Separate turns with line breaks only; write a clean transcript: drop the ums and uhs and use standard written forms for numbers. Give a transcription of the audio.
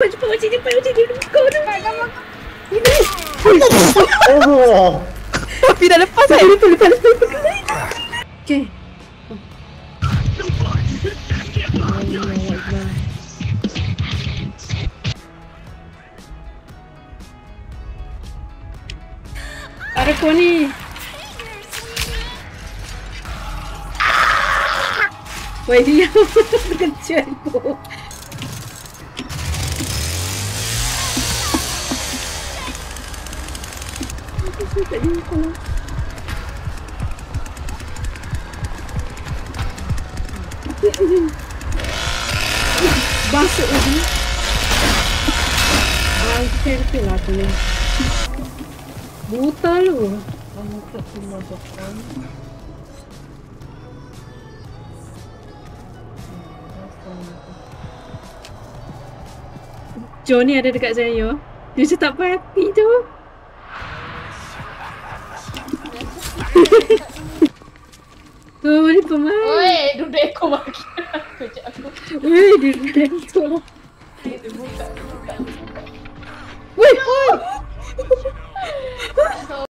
cepat macam ni. Kau tu.
Oh.
Tapi dah lepas kan?
Lepas. Okay. Ada kau ni. Woi dia kecil tu. Basuk lagi. Kecil lah tu ni. Buta lu.
Buta semua depan.
Johnny ada dekat saya. Dia macam tak parti tu. Tu ni pemain.
Oi, duduk ekor bagi kejap aku.
Weh, dia dah tu.
Dia buka.
Weh.